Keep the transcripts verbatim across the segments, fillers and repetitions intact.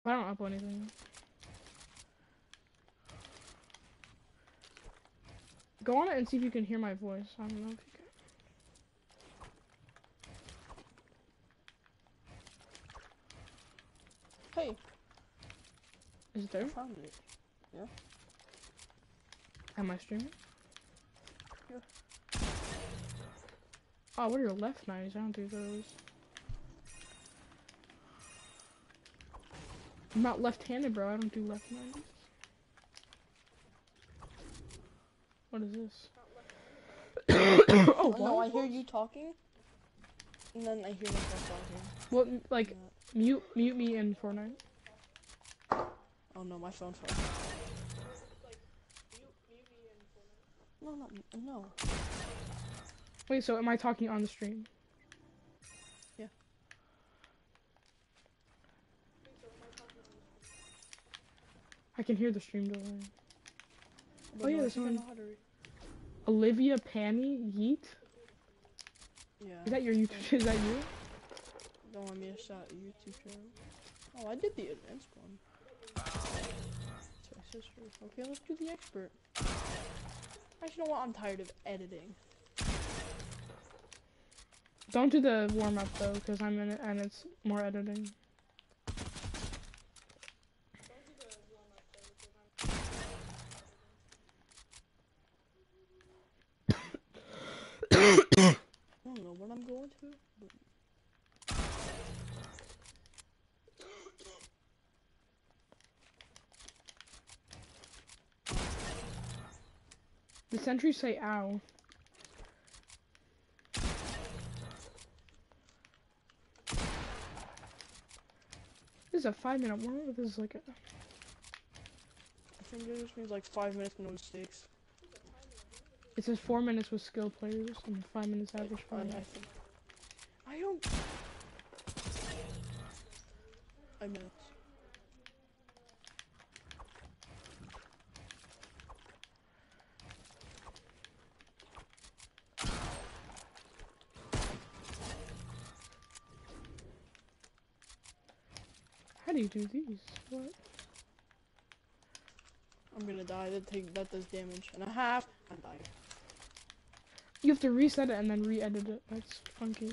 I don't upload anything. Go on it and see if you can hear my voice. I don't know if you can. Hey. Is it there? I found it. Yeah. Am I streaming? Yeah. Oh, what are your left knives? I don't do those. I'm not left-handed, bro. I don't do left knives. What is this? oh, oh, no, I hear you talking, and then I hear myself talking. What, like, mute, mute me in Fortnite. Oh no, my phone fell. No, no, no. Wait, so am I talking on the stream? Yeah. I can hear the stream delay. But oh yeah, no, there's someone. To... Olivia Panny Yeet. Yeah. Is that your YouTube? Is that you? Don't want me to shout YouTube channel. Oh, I did the advanced one. It's my sister. Okay, let's do the expert. Actually, you know what? I'm tired of editing. Don't do the warm up though, because I'm in it and it's more editing. I don't know what I'm going to. But... The sentries say ow. This is a five minute warm up. This is like a. I think it just means like five minutes, no mistakes. It says four minutes with skilled players and five minutes average I, I, fire. I, think... I don't. I meant. How do you do these? What? I'm gonna die. That take that does damage and a half. I died. You have to reset it and then re-edit it. That's funky.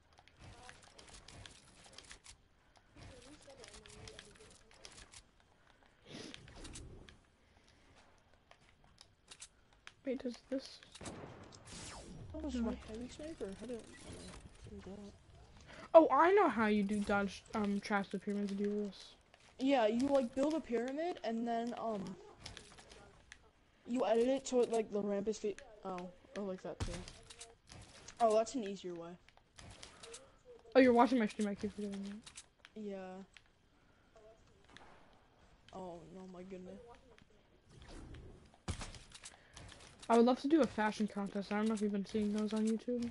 Wait, does this? That was No. my heavy sniper. How did I do that? Oh, I know how you do dodge um traps with pyramids. Do this. Yeah, you like build a pyramid and then um you edit it so it like the ramp is fit. Oh, or like that too. Oh, that's an easier way. Oh, you're watching my stream. I keep forgetting that. Yeah. Oh no, my goodness. I would love to do a fashion contest. I don't know if you've been seeing those on YouTube.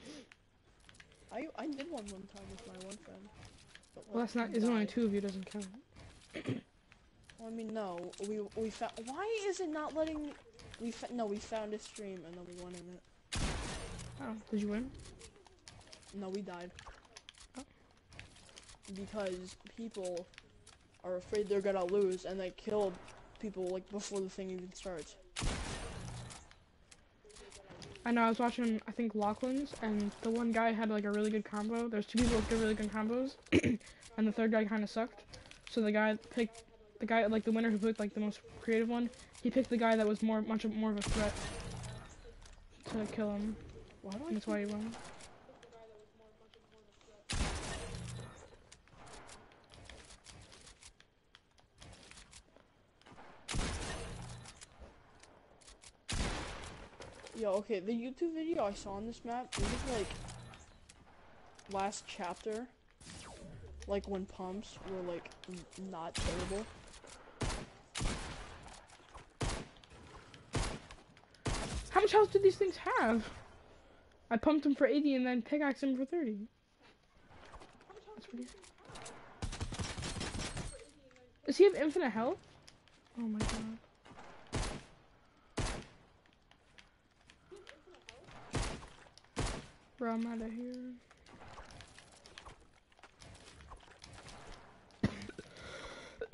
I I did one one time with my one friend. But, like, Well, that's not. he There's only died. two of you. Doesn't count. Well, I mean, no. We we found. Why is it not letting? We fa no. We found a stream and then we won in it. Oh, did you win? No, we died. Oh. Because people are afraid they're gonna lose and they killed people like before the thing even starts. I know. I was watching. I think Lachlan's, and the one guy had like a really good combo. There's two people with good, really good combos, and the third guy kind of sucked. So the guy picked the guy like the winner who picked like the most creative one. He picked the guy that was more much more of a threat to kill him. Why do I? And that's why he won. Yo, okay, the YouTube video I saw on this map, it was like last chapter, like when pumps were like n not terrible. How much health do these things have? I pumped him for eighty and then pickaxed him for thirty. That's weird. Does he have infinite health? Oh my god. Bro, I'm out of here.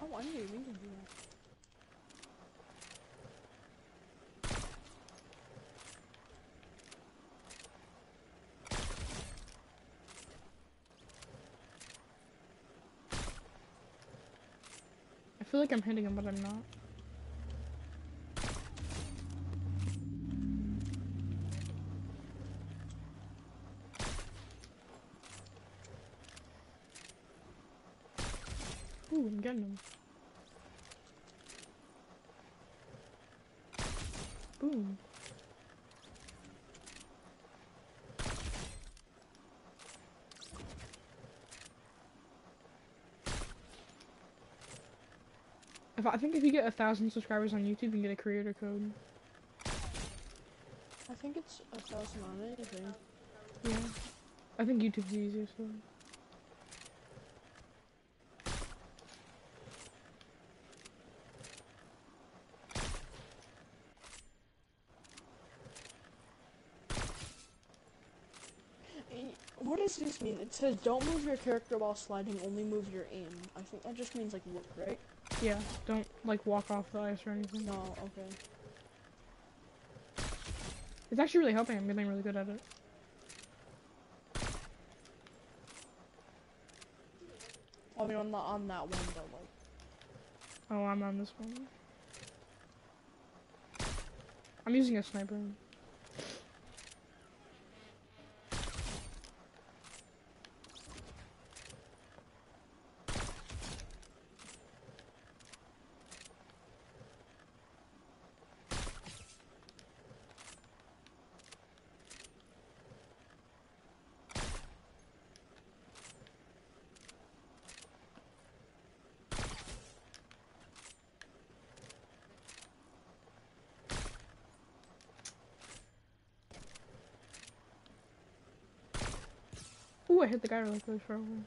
Oh, I didn't even mean to do that. I feel like I'm hitting him, but I'm not. Ooh, I'm getting him. Boom. If I think if you get a thousand subscribers on YouTube, you can get a creator code. I think it's a thousand on anything. Yeah. I think YouTube's the easiest one. What does this mean? It says don't move your character while sliding, only move your aim. I think that just means like look, right? Yeah, don't like walk off the ice or anything. No, okay. It's actually really helping. I'm getting really good at it. I mean, I'm not on that one, but like. Oh, I'm on this one. I'm using a sniper. Ooh, I hit the guy really close for a while.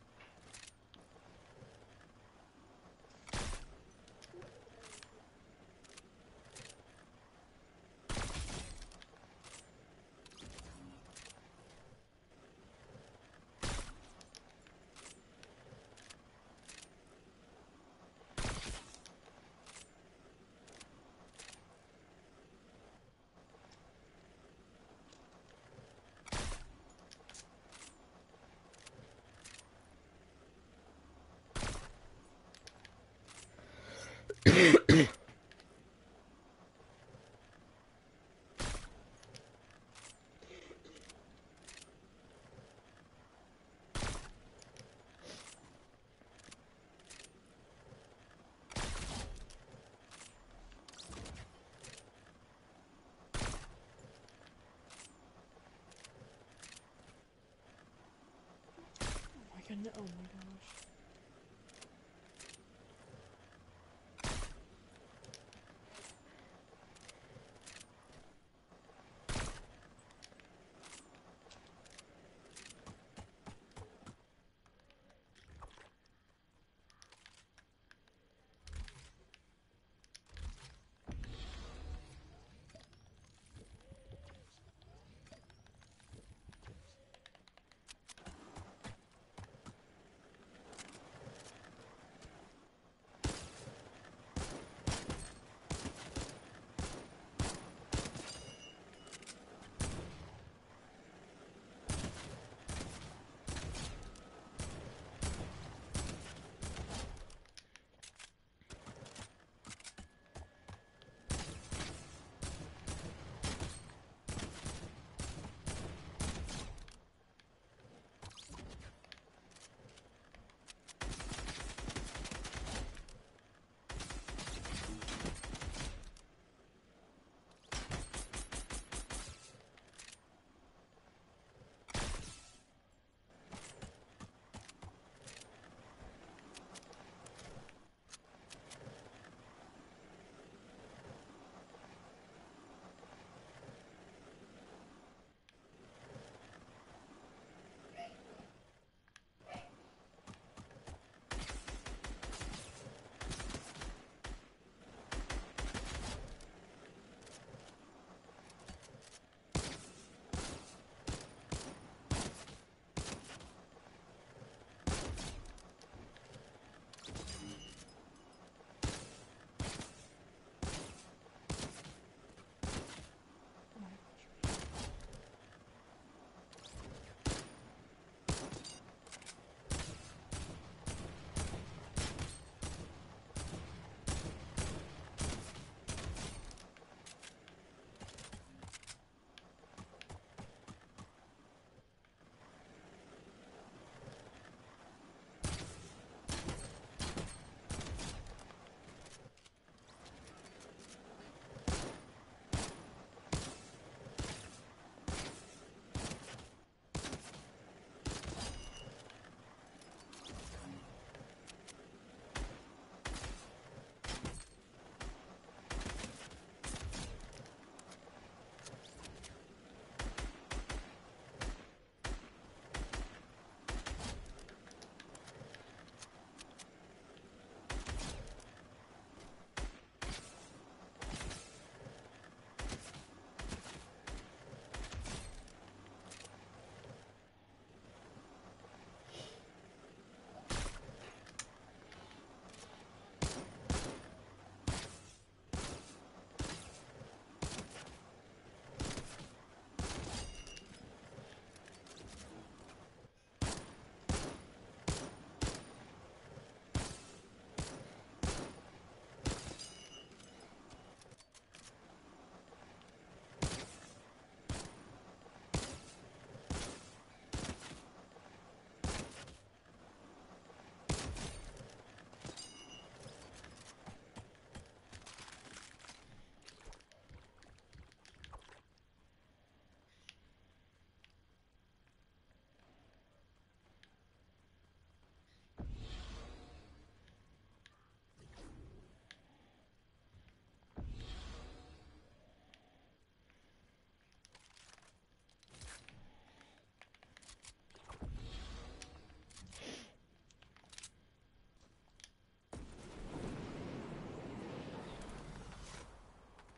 Oh my god, oh my gosh.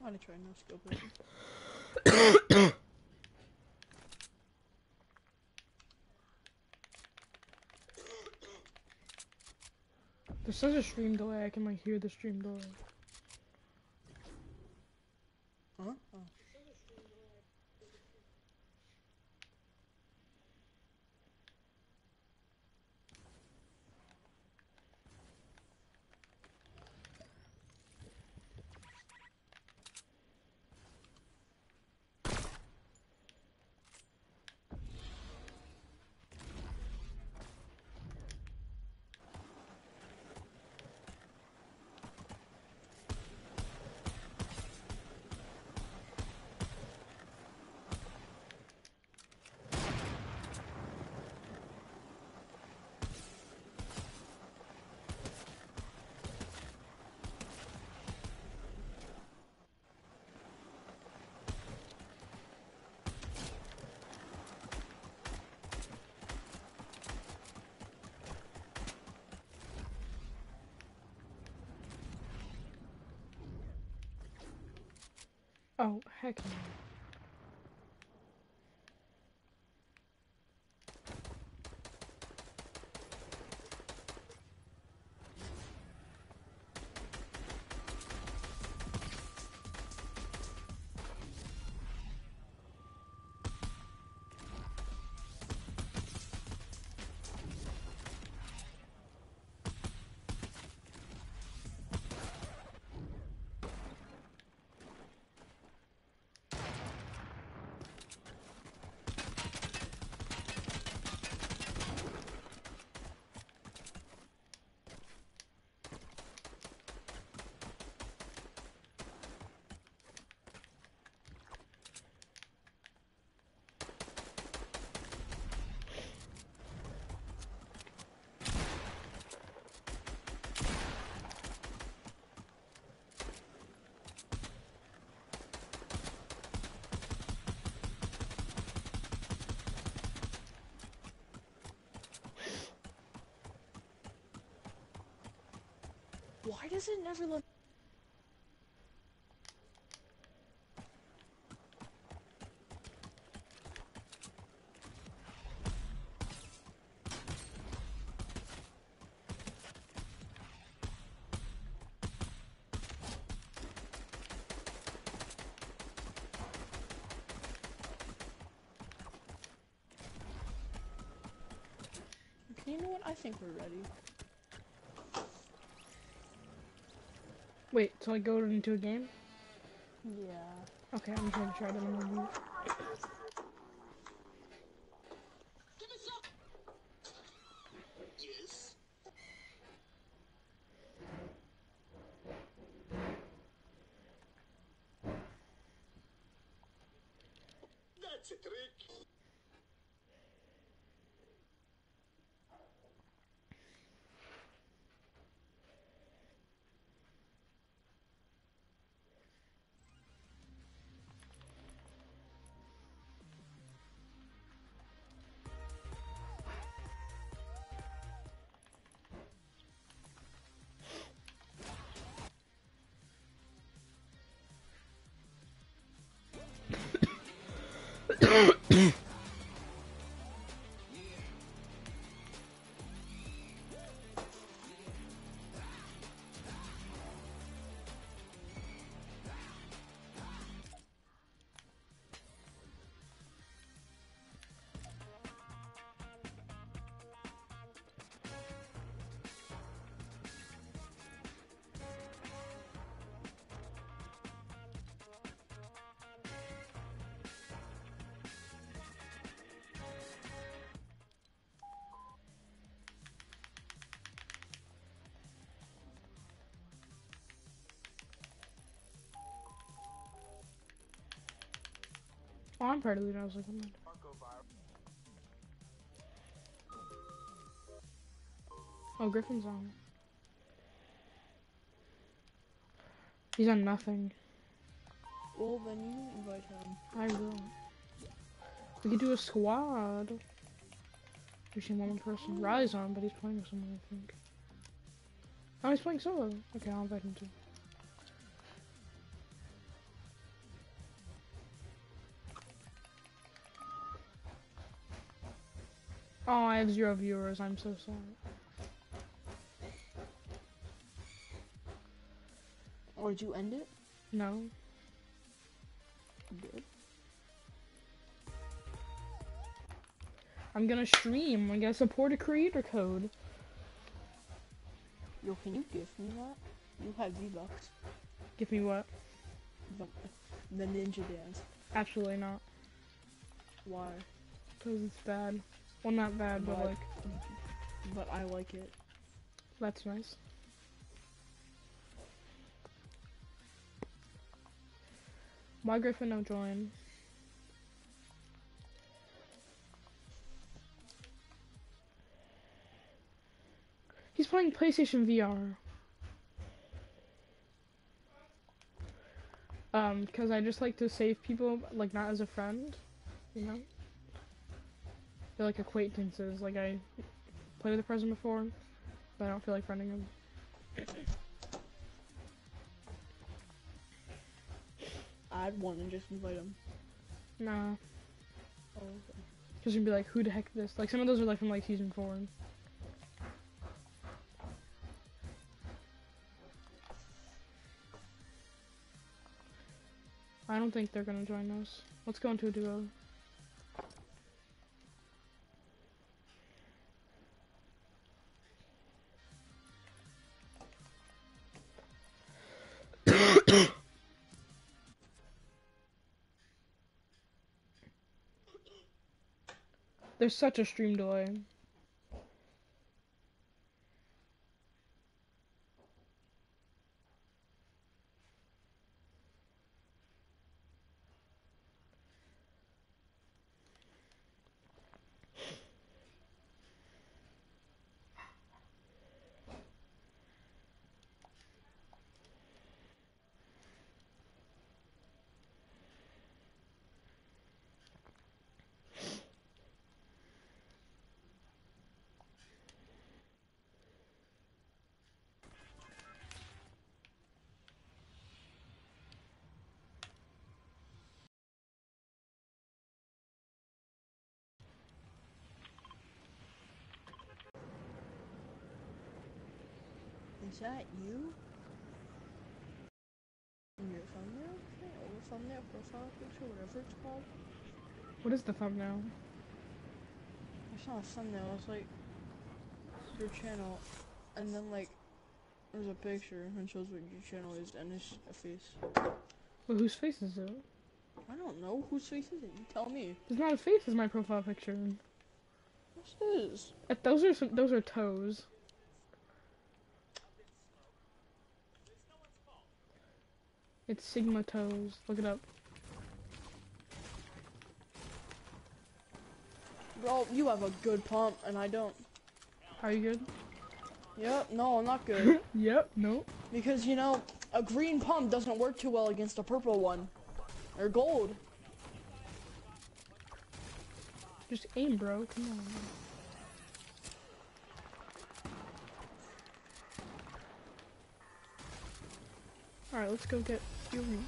I'm gonna try no skill person. There's such a stream delay, I can like hear the stream delay. Huh? Oh. Oh, heck no. Why does it never let? Okay, you know what? I think we're ready. Wait, so I go into a game? Yeah. Okay, I'm trying to try it in a movie. Yes. That's a trick. Oh, I'm part of it. I was like, oh, oh, Griffin's on. He's on nothing. Well, then you invite him. I will. We could do a squad. We see one person. Riley's on, but he's playing with someone, I think. Oh, he's playing solo. Okay, I'll invite him too. Oh, I have zero viewers. I'm so sorry. Or did you end it? No. Good. I'm gonna stream. I'm gonna support a creator code. Yo, can you give me that? You have V-Bucks. Give me what? The, the ninja dance. Absolutely not. Why? Because it's bad. Well, not bad, but But- like, But I like it. that's nice. Why Griffin no join? He's playing PlayStation V R. Um, because I just like to save people, like, not as a friend, you know? They're like acquaintances, like I played with the person before, but I don't feel like friending him. Add one and just invite him. Nah, Oh, okay. because you'd be like, who the heck this? Like, some of those are like from like season four. I don't think they're gonna join us. Let's go into a duo. There's such a stream delay. Is that you? In your thumbnail? Or thumbnail, profile picture, whatever it's called? What is the thumbnail? It's not a thumbnail, it's like your channel, and then like there's a picture and shows what your channel is, and it's a face. Well, whose face is it? I don't know whose face is it. You tell me. It's not a face. It's my profile picture. What's this? Uh, Those are some, those are toes. It's Sigma toes. Look it up. Bro, you have a good pump, and I don't. Are you good? Yep, no, I'm not good. Yep. Nope. Because, you know, a green pump doesn't work too well against a purple one. Or gold. Just aim, bro. Come on. Alright, let's go get your room.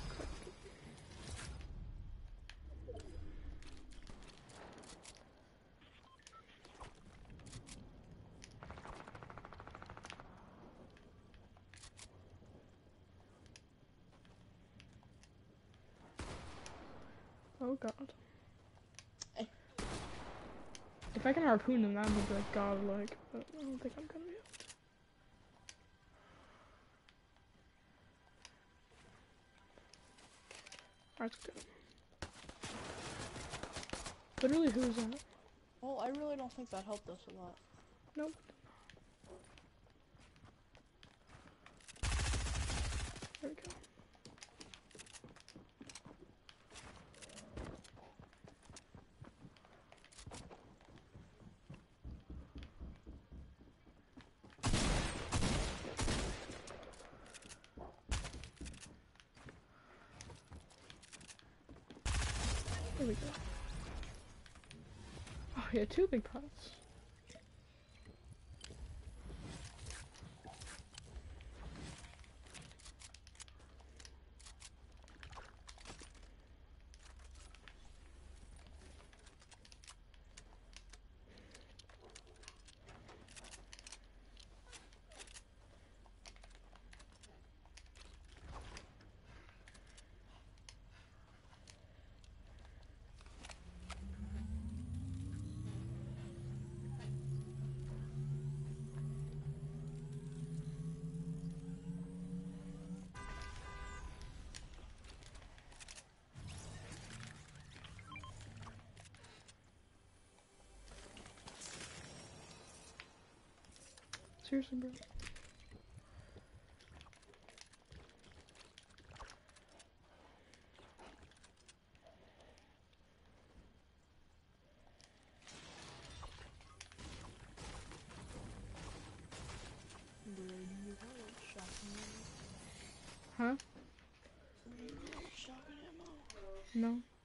Oh god. Eh. If I can harpoon them, that would be like godlike, but I don't think I'm gonna be able to. That's good. Literally, who is that? Well, I really don't think that helped us a lot. Nope. There we go. There we go. Oh, yeah, two big pots. Seriously, bro. Bro, do you have like shotgun ammo? Huh? Do you have shotgun ammo? No.